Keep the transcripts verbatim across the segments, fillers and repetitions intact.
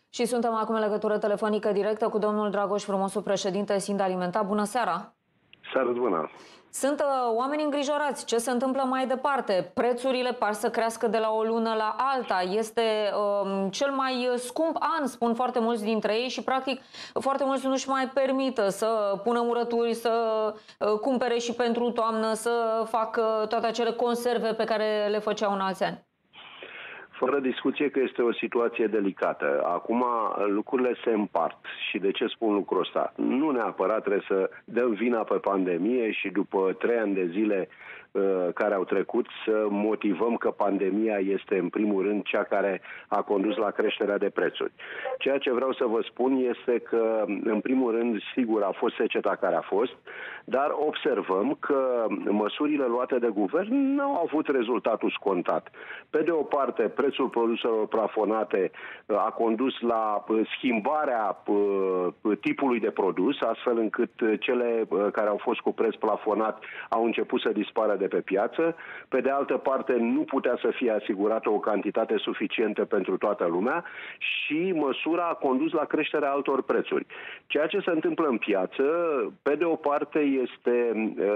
Și suntem acum în legătură telefonică directă cu domnul Dragoș Frumosu, președinte Sindalimenta. Bună seara! Seara bună! Sunt uh, oameni îngrijorați. Ce se întâmplă mai departe? Prețurile par să crească de la o lună la alta. Este uh, cel mai scump an, spun foarte mulți dintre ei, și practic foarte mulți nu-și mai permită să pună murături, să uh, cumpere și pentru toamnă, să facă toate acele conserve pe care le făceau în alți ani. Fără discuție că este o situație delicată. Acum lucrurile se împart. Și de ce spun lucrul ăsta? Nu neapărat trebuie să dăm vina pe pandemie și după trei ani de zile uh, care au trecut să motivăm că pandemia este în primul rând cea care a condus la creșterea de prețuri. Ceea ce vreau să vă spun este că în primul rând, sigur, a fost seceta care a fost, dar observăm că măsurile luate de guvern nu au avut rezultatul scontat. Pe de o parte, prețul produselor plafonate a condus la schimbarea tipului de produs, astfel încât cele care au fost cu preț plafonat au început să dispară de pe piață. Pe de altă parte, nu putea să fie asigurată o cantitate suficientă pentru toată lumea și măsura a condus la creșterea altor prețuri. Ceea ce se întâmplă în piață, pe de o parte, este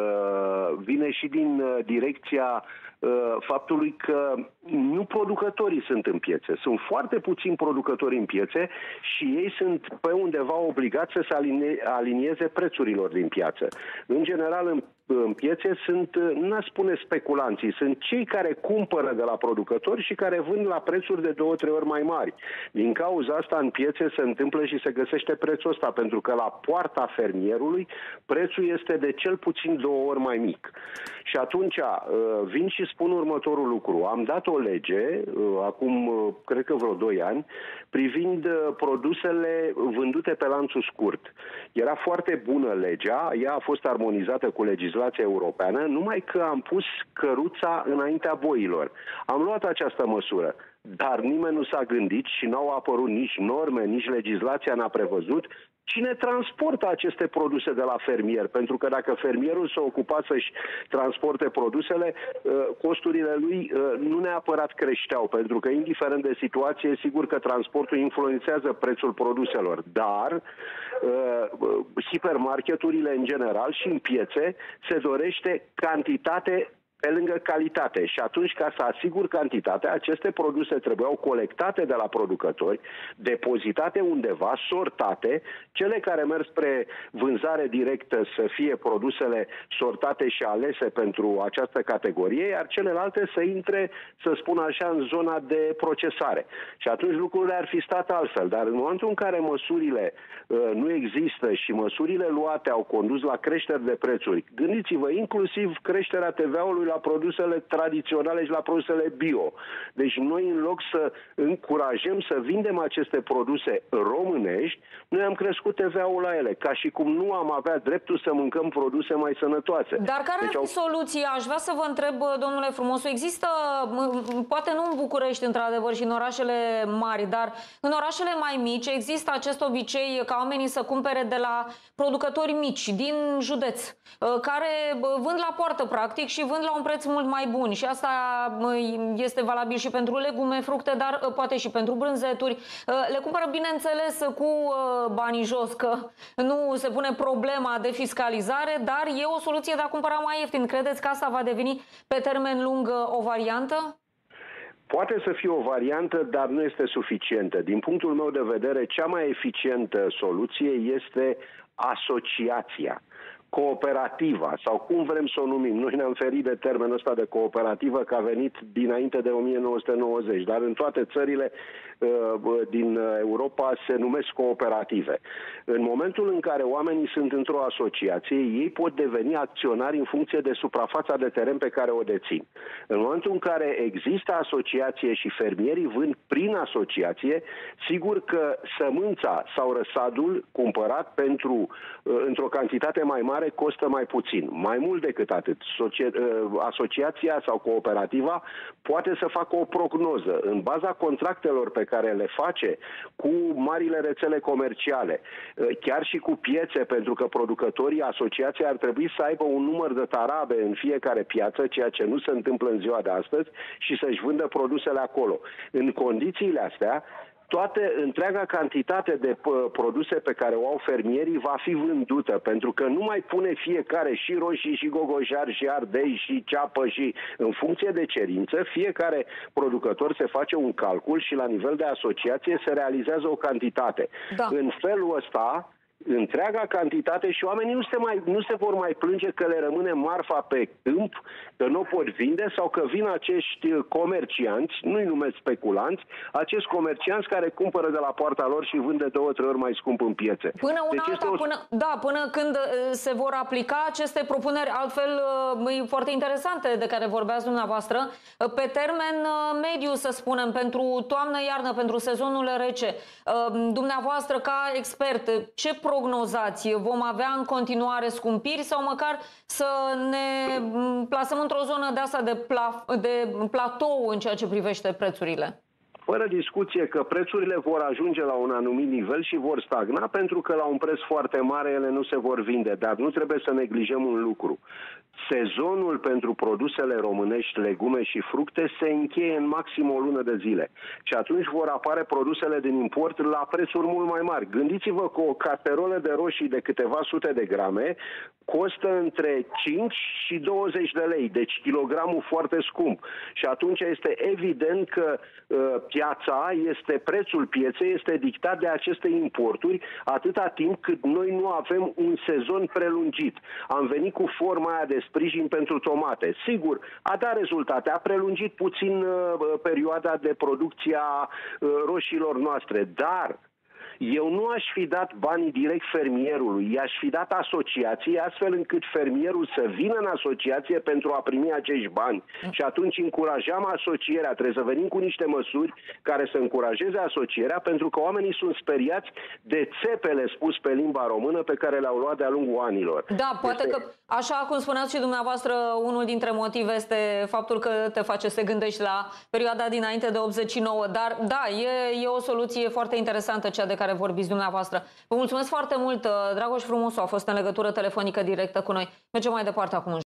vine și din direcția faptului că nu producătorii sunt în piețe. Sunt foarte puțini producători în piețe și ei sunt pe undeva obligați să se alinieze prețurilor din piață. În general, în în piețe sunt, n-aș spune speculanții, sunt cei care cumpără de la producători și care vând la prețuri de două, trei ori mai mari. Din cauza asta, în piețe se întâmplă și se găsește prețul ăsta, pentru că la poarta fermierului prețul este de cel puțin două ori mai mic. Și atunci vin și spun următorul lucru. Am dat o lege, acum cred că vreo doi ani, privind produsele vândute pe lanțul scurt. Era foarte bună legea, ea a fost armonizată cu legislația europeană, numai că am pus căruța înaintea boilor. Am luat această măsură, dar nimeni nu s-a gândit și n-au apărut nici norme, nici legislația n-a prevăzut cine transportă aceste produse de la fermier. Pentru că dacă fermierul s-a ocupat să-și transporte produsele, costurile lui nu neapărat creșteau, pentru că indiferent de situație, sigur că transportul influențează prețul produselor, dar hipermarketurile în general și în piețe se dorește cantitate pe lângă calitate. Și atunci, ca să asigur cantitatea, aceste produse trebuiau colectate de la producători, depozitate undeva, sortate, cele care merg spre vânzare directă să fie produsele sortate și alese pentru această categorie, iar celelalte să intre, să spun așa, în zona de procesare. Și atunci lucrurile ar fi stat altfel. Dar în momentul în care măsurile uh, nu există și măsurile luate au condus la creșteri de prețuri, gândiți-vă, inclusiv creșterea T V A-ului la produsele tradiționale și la produsele bio. Deci noi, în loc să încurajăm să vindem aceste produse românești, noi am crescut T V A-ul la ele, ca și cum nu am avea dreptul să mâncăm produse mai sănătoase. Dar care deci ar fi au... soluția? Aș vrea să vă întreb, domnule Frumosu, există, poate nu în București, într-adevăr, și în orașele mari, dar în orașele mai mici există acest obicei ca oamenii să cumpere de la producători mici din județ, care vând la poartă, practic, și vând la un preț mult mai bun. Și asta este valabil și pentru legume, fructe, dar poate și pentru brânzeturi. Le cumpără, bineînțeles, cu banii jos, că nu se pune problema de fiscalizare, dar e o soluție de a cumpăra mai ieftin. Credeți că asta va deveni pe termen lung o variantă? Poate să fie o variantă, dar nu este suficientă. Din punctul meu de vedere, cea mai eficientă soluție este asociația, cooperativa, sau cum vrem să o numim. Noi ne-am ferit de termenul ăsta de cooperativă, că a venit dinainte de o mie nouă sute nouăzeci, dar în toate țările din Europa se numesc cooperative. În momentul în care oamenii sunt într-o asociație, ei pot deveni acționari în funcție de suprafața de teren pe care o dețin. În momentul în care există asociație și fermierii vând prin asociație, sigur că sămânța sau răsadul cumpărat pentru într-o cantitate mai mare costă mai puțin. Mai mult decât atât, asociația sau cooperativa poate să facă o prognoză în baza contractelor pe care le face cu marile rețele comerciale, chiar și cu piețe, pentru că producătorii, asociația ar trebui să aibă un număr de tarabe în fiecare piață, ceea ce nu se întâmplă în ziua de astăzi, și să-și vândă produsele acolo. În condițiile astea, toate, întreaga cantitate de produse pe care o au fermierii va fi vândută, pentru că nu mai pune fiecare și roșii, și gogojar, și ardei, și ceapă, și în funcție de cerință, fiecare producător se face un calcul și la nivel de asociație se realizează o cantitate. Da. În felul ăsta, întreaga cantitate și oamenii nu se, mai, nu se vor mai plânge că le rămâne marfa pe câmp, că nu o pot vinde sau că vin acești comercianți, nu-i numesc speculanți, acești comercianți care cumpără de la poarta lor și vând de două, trei ori mai scump în piețe. Până una deci alta, o... până, da, până când se vor aplica aceste propuneri, altfel foarte interesante de care vorbeați dumneavoastră, pe termen mediu, să spunem, pentru toamnă-iarnă, pentru sezonul rece, dumneavoastră ca expert, ce prognozați? Vom avea în continuare scumpiri sau măcar să ne plasăm într-o zonă de asta de, pla, de platou în ceea ce privește prețurile? Fără discuție că prețurile vor ajunge la un anumit nivel și vor stagna, pentru că la un preț foarte mare ele nu se vor vinde. Dar nu trebuie să neglijăm un lucru. Sezonul pentru produsele românești, legume și fructe, se încheie în maxim o lună de zile. Și atunci vor apare produsele din import la prețuri mult mai mari. Gândiți-vă că o caserolă de roșii de câteva sute de grame costă între cinci și douăzeci de lei, deci kilogramul foarte scump. Și atunci este evident că uh, piața, este prețul pieței, este dictat de aceste importuri atâta timp cât noi nu avem un sezon prelungit. Am venit cu forma aia de sprijin pentru tomate. Sigur, a dat rezultate, a prelungit puțin uh, perioada de producție a uh, roșiilor noastre, dar eu nu aș fi dat banii direct fermierului, i-aș fi dat asociației, astfel încât fermierul să vină în asociație pentru a primi acești bani. Și atunci încurajam asocierea, trebuie să venim cu niște măsuri care să încurajeze asocierea, pentru că oamenii sunt speriați de țepele, spus pe limba română, pe care le-au luat de-a lungul anilor. Da, poate este... că, așa cum spuneați și dumneavoastră, unul dintre motive este faptul că te face să gândești la perioada dinainte de optzeci și nouă, dar da, e, e o soluție foarte interesantă cea de care vorbiți dumneavoastră. Vă mulțumesc foarte mult, Dragoș Frumosu a fost în legătură telefonică directă cu noi. Mergem mai departe acum.